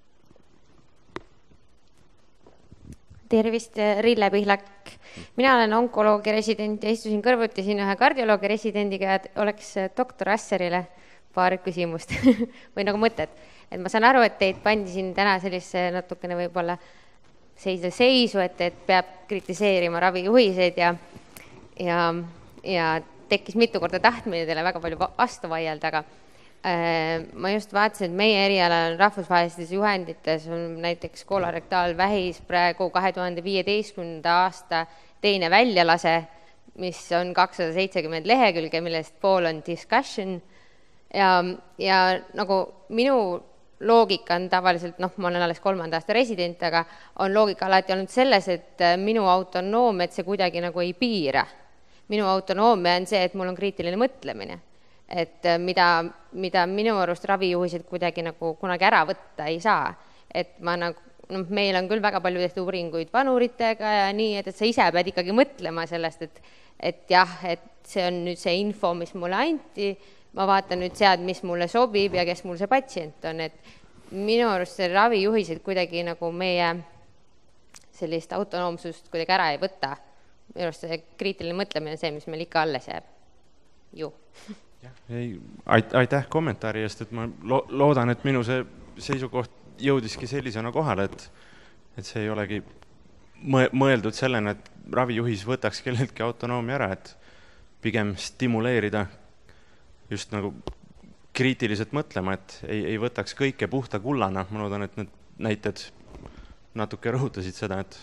Tervist, Rille Pihlak. Mina olen onkoloogi resident ja istusin kõrvuti siin ühe kardioloogi residendiga, et oleks doktor Asserile paar küsimust või nagu mõtted. Et ma saan aru, et teid pandi siin täna sellise natukene võib-olla seisda seisu, et, et peab kritiseerima ravijuhiseid ja, ja, ja tekkis mitu korda tahtmine teile väga palju vastu vaielda, aga ma just vaatasin, et meie erialal rahvusvahelistes juhendites on näiteks kolorektaalvähis praegu kahe tuhande viieteistkümnenda aasta teine väljalase, mis on kakssada seitsekümmend lehekülge, millest pool on discussion ja, ja nagu minu loogika on tavaliselt, noh, ma olen alles kolmanda aasta resident, aga on loogika alati olnud selles, et minu autonoomiat see kuidagi nagu ei piira. Minu autonoomia on see, et mul on kriitiline mõtlemine. Et mida, mida minu arust ravijuhised kuidagi nagu kunagi ära võtta ei saa. Et ma nagu, no, meil on küll väga palju tehtud uuringuid vanuritega ja nii, et, et sa ise pead ikkagi mõtlema sellest, et, et jah, et see on nüüd see info, mis mulle anti, ma vaatan nüüd sead, mis mulle sobib ja kes mul see patsient on, et minu arust see ravijuhised kuidagi nagu meie sellist autonoomsust kuidagi ära ei võta. Minu arust see kriitiline mõtlemine on see, mis meil ikka alles jääb. Ju. Ei, aitäh kommentaari eest, et ma lo- loodan, et minu see seisukoht jõudiski sellisena kohale, et, et see ei olegi mõeldud sellena, et ravijuhis võtaks kelleltki autonoomia ära, et pigem stimuleerida just nagu kriitiliselt mõtlema, et ei, ei võtaks kõike puhta kullana. Ma loodan, et need näited natuke rõhutasid seda, et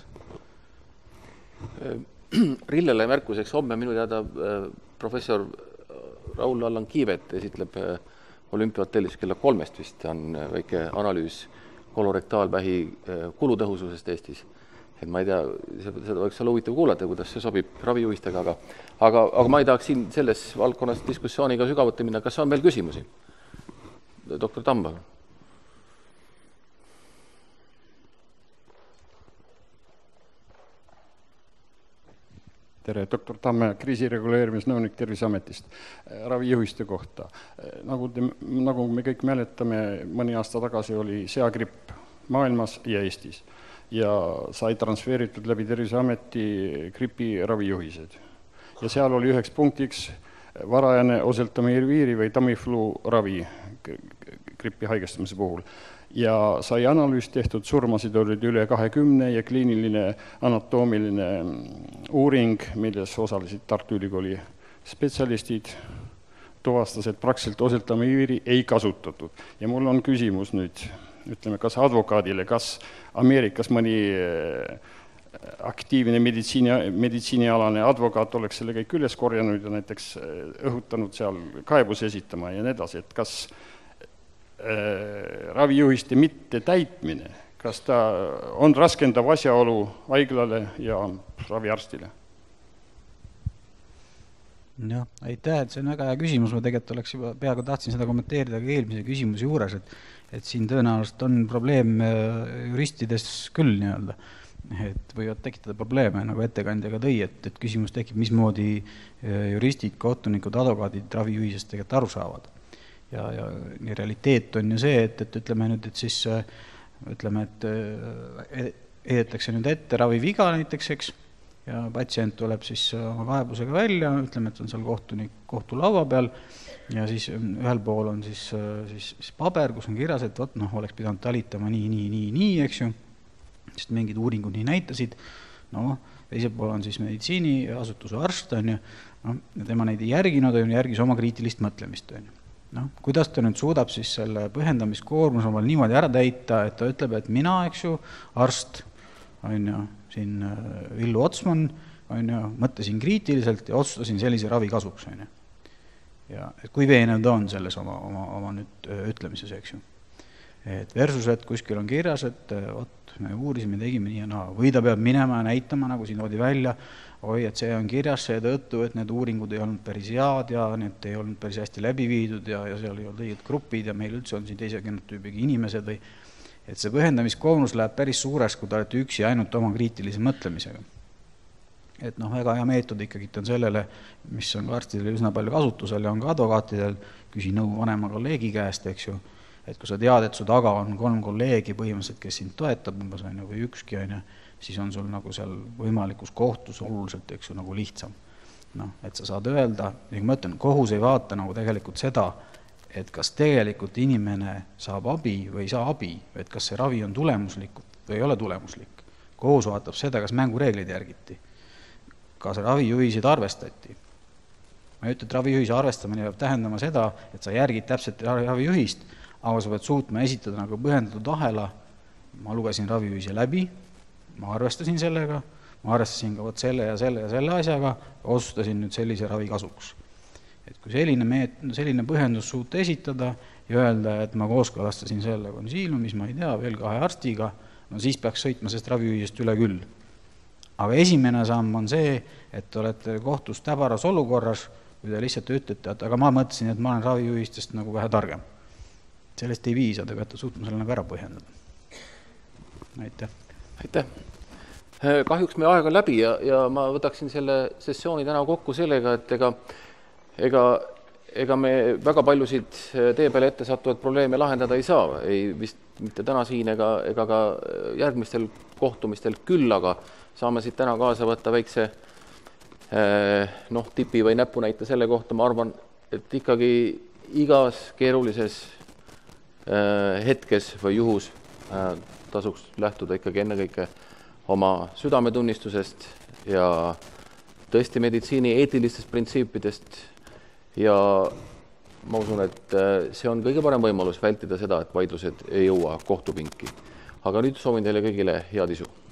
Rillele märkuseks homme minu teada professor Raul Allan Kiivet esitleb olümpiahotellis kella kolmest vist on väike analüüs kolorektaalvähi kulutõhususest Eestis. Et ma ei tea, seda võiks olla huvitav kuulata, kuidas see sobib ravijuhistega, aga, aga, aga ma ei tahaks siin selles valdkonnas diskussiooniga sügavuti minna. Kas on veel küsimusi? Doktor Tambal. Tere, doktor Tamme, kriisireguleerimisnõunik Terviseametist ravijuhiste kohta. Nagu, te, nagu me kõik mäletame, mõni aasta tagasi oli seagripp maailmas ja Eestis ja sai transfeeritud läbi Terviseameti gripi ravijuhised. Ja seal oli üheks punktiks varajane oseltamiviiri või Tamiflu ravi gripi haigestumise puhul. Ja sai analüüs tehtud, surmasid olid üle kahekümne ja kliiniline anatoomiline uuring, milles osalesid Tartu Ülikooli spetsialistid, tuvastas, et praktiliselt oseltamiviiri ei kasutatud. Ja mul on küsimus nüüd, ütleme, kas advokaadile, kas Ameerikas mõni aktiivne meditsiini, meditsiinialane advokaat oleks selle kõik üles korjanud ja näiteks õhutanud seal kaebuse esitama ja nii edasi, et kas ravijuhiste mitte täitmine, kas ta on raskendav asjaolu haiglale ja raviarstile? Jah, aitäh, et see on väga hea küsimus, ma tegelikult oleks juba peaaegu tahtsin seda kommenteerida ka eelmise küsimuse juures, et, et siin tõenäoliselt on probleem juristides küll nii-öelda, et võivad tekitada probleeme, nagu ettekandjaga tõi, et, et küsimus tekib, mismoodi juristid, kohtunikud, advokaadid ravijuhisest tegelikult aru saavad. Ja, ja nii realiteet on ju see, et, et ütleme nüüd, et siis ütleme, et edetakse nüüd ette raviviga näiteks, eks, ja patsient tuleb siis oma kaebusega välja, ütleme, et on seal kohtunik kohtu laua peal ja siis ühel pool on siis, siis, siis paber, kus on kirjas, et võt, noh, oleks pidanud talitama nii, nii, nii, nii, eks ju, sest mingid uuringud nii näitasid, no, teisel pool on siis meditsiiniasutuse arst, on ju, no, ja tema neid ei järginud, on järgis oma kriitilist mõtlemist, on ju. No, kuidas ta nüüd suudab siis selle põhhendamiskoormus omal niimoodi ära täita, et ta ütleb, et mina, eks ju, arst, on ju, siin Villu Otsman, on ju, mõtlesin kriitiliselt ja otsustasin sellise ravi kasuks, on ju. Ja et kui veenev ta on selles oma, oma, oma nüüd ütlemises, eks ju. Et versus, et kuskil on kirjas, et ot, me uurisime, tegime nii ja naa, või ta peab minema ja näitama, nagu siin toodi välja, oi, et see on kirjas seetõttu, et need uuringud ei olnud päris head ja need ei olnud päris hästi läbi viidud ja, ja seal ei olnud õiged grupid ja meil üldse on siin teise genotüübiga inimesed või et see põhhendamiskoonus läheb päris suures, kui ta olete üksi ainult oma kriitilise mõtlemisega. Et noh, väga hea meetod ikkagi on sellele, mis on ka arstidel üsna palju kasutusel ja on ka advokaatidel, küsi nõu vanema kolleegi käest, eks ju, et kui sa tead, et su taga on kolm kolleegi põhimõtteliselt, kes sind toetab, umbes on ju, või ükski on ju, siis on sul nagu seal võimalikus kohtus oluliselt, eks ju, nagu lihtsam. No, et sa saad öelda, ja ma ütlen, kohus ei vaata nagu tegelikult seda, et kas tegelikult inimene saab abi või ei saa abi, et kas see ravi on tulemuslik või ei ole tulemuslik. kohus vaatab seda, kas mängureeglid järgiti, kas ravijuhiseid arvestati. Ma ei ütle, et ravijuhise arvestamine peab tähendama seda, et sa järgid täpselt ravijuhist, aga sa pead suutma esitada nagu põhjendatud ahela. Ma lugesin ravijuhise läbi, ma arvestasin sellega, ma arvestasin ka võt selle ja selle ja selle asjaga, otsustasin nüüd sellise ravi kasuks. Et kui selline, meet, selline põhjendus suuta esitada ja öelda, et ma kooskõlastasin selle konsiiliumis, ma ei tea, veel kahe arstiga, no siis peaks sõitma sest ravijuhisest üle küll. Aga esimene samm on see, et olete kohtus täbaras olukorras, kui te lihtsalt ütlete, et aga ma mõtlesin, et ma olen ravijuhistest nagu vähe targem. Sellest ei viisa, te peate suutma selle nagu ära põhjendada. Aitäh. Aitäh. Kahjuks meie aeg on läbi ja, ja ma võtaksin selle sessiooni täna kokku sellega, et ega, ega, ega me väga paljusid tee peale ette sattuvad probleeme lahendada ei saa. Ei vist mitte täna siin ega, ega ka järgmistel kohtumistel küll, aga saame siit täna kaasa võtta väikse noh, tipi või näpunäite selle kohta. Ma arvan, et ikkagi igas keerulises hetkes või juhus tasuks lähtuda ikkagi ennekõike oma südametunnistusest ja tõesti meditsiini eetilistest printsiipidest ja ma usun, et see on kõige parem võimalus vältida seda, et vaidlused ei jõua kohtupinki. Aga nüüd soovin teile kõigile head isu.